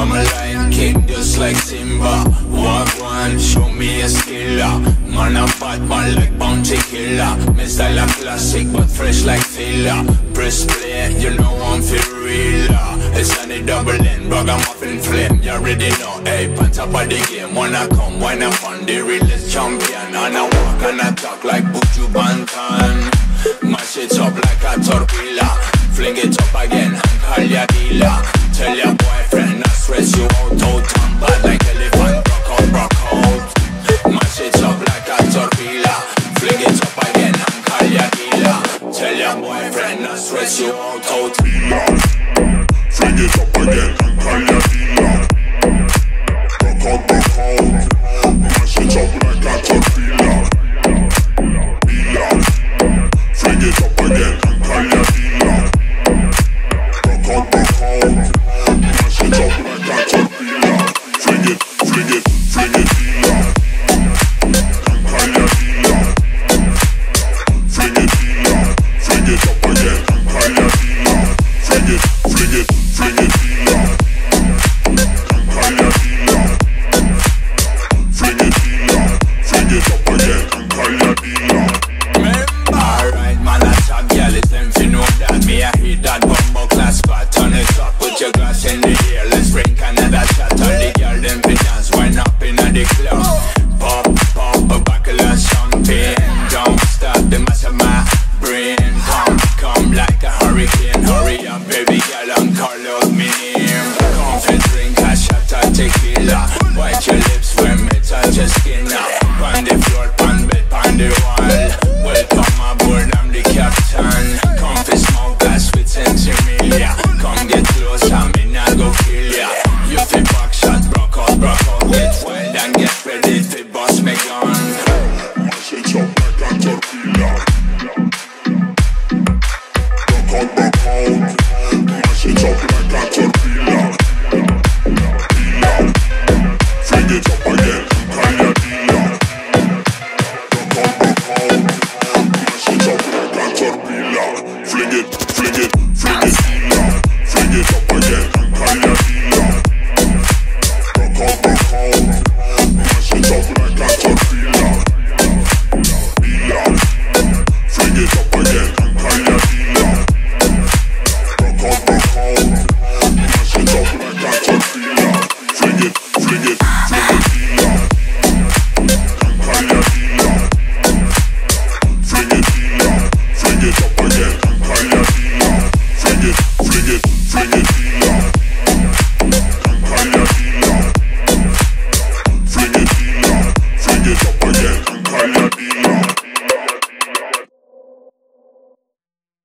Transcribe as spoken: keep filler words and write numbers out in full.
I'm a lion king just like Simba. Walk one, show me a skiller. Man a bad man like Bounty Killer. My style a classic but fresh like filler. Press play, you know I'm for real. It's on the double end, ragamuffin flame. You already know, hey, on top of the game. Wanna come, wanna fun, the realest champion. And I walk and I talk like Buju Banton. Mash it up like a tortilla. Fling it up again and call ya dealer. Tell your boyfriend not stress you out. Out and bad like elephant, rock out, rock out. Mash it up like a tortilla. Fling it up again and call ya dealer. Tell your boyfriend not stress you out. Out dealer. Fling it up again and call ya dealer. Rock out, rock out. Mash it up like a tortilla. Dealer. Fling it up again and call ya dealer. Rock out, rock out. Mash it up like a tortilla. Fling it, fling it, fling it, dealer. And call ya dealer. Fling it, dealer. Fling it up again and call ya dealer. Fling it, fling it, fling it, dealer. And call ya dealer. Fling it, dealer. Fling it up again and call ya dealer. Alright, man, I talk, yeah, listen, if you know that. Me, I hit that bumbo class spot. Turn it up, put your glass in the air.